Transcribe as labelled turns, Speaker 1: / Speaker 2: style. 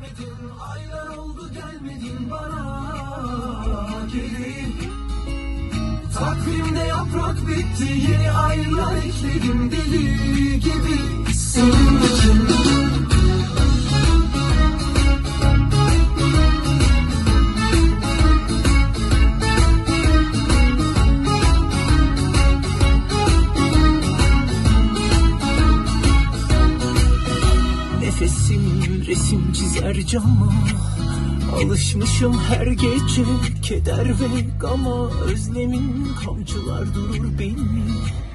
Speaker 1: Aylar oldu gelmedin bana gelin. Takvimde yaprak bitti, yeni aylar ekledim deli gibi senin için. Nefesim resim çizer cama, alışmışım her gece keder ve gama. Özlemin kamçılar durur beni